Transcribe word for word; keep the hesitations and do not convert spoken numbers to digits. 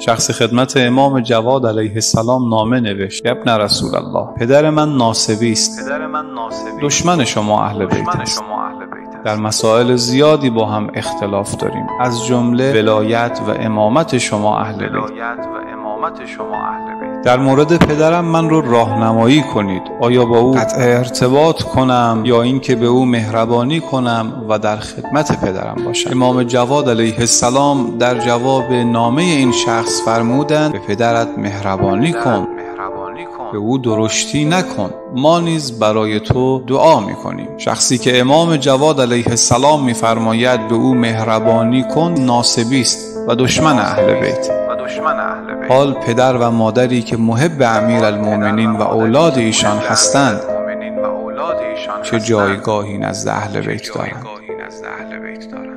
شخص خدمت امام جواد علیه السلام نامه نوشت: ابن رسول الله، پدر من ناصبی است، دشمن شما اهل بیت است. در مسائل زیادی با هم اختلاف داریم، از جمله ولایت و امامت شما اهل بیت. در مورد پدرم من رو راهنمایی کنید. آیا با او قطع ارتباط کنم یا اینکه به او مهربانی کنم و در خدمت پدرم باشم؟ امام جواد علیه السلام در جواب نامه این شخص فرمودند: به پدرت مهربانی کن، به او درشتی نکن، ما نیز برای تو دعا میکنیم. شخصی که امام جواد علیه السلام میفرماید به او مهربانی کن، ناصبی است و دشمن اهل بیت. حال پدر و مادری که محب امیرالمومنین و اولاد ایشان هستند چه جایگاهی نزد اهل بیت دارند؟